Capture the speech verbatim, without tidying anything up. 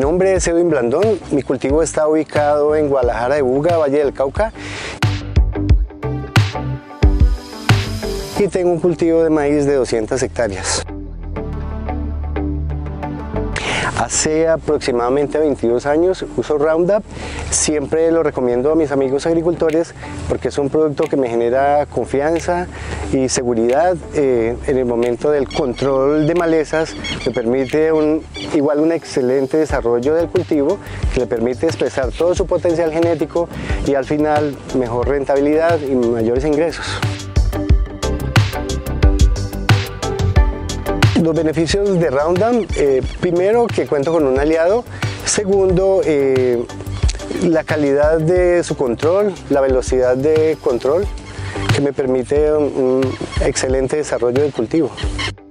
nombre es Edwin Blandón, mi cultivo está ubicado en Guadalajara de Buga, Valle del Cauca. Y tengo un cultivo de maíz de doscientas hectáreas. Hace aproximadamente veintidós años uso Roundup, siempre lo recomiendo a mis amigos agricultores porque es un producto que me genera confianza y seguridad eh, en el momento del control de malezas, me permite un, igual un excelente desarrollo del cultivo que le permite expresar todo su potencial genético y al final mejor rentabilidad y mayores ingresos. Los beneficios de Roundup, eh, primero que cuento con un aliado, segundo eh, la calidad de su control, la velocidad de control que me permite un, un excelente desarrollo del cultivo.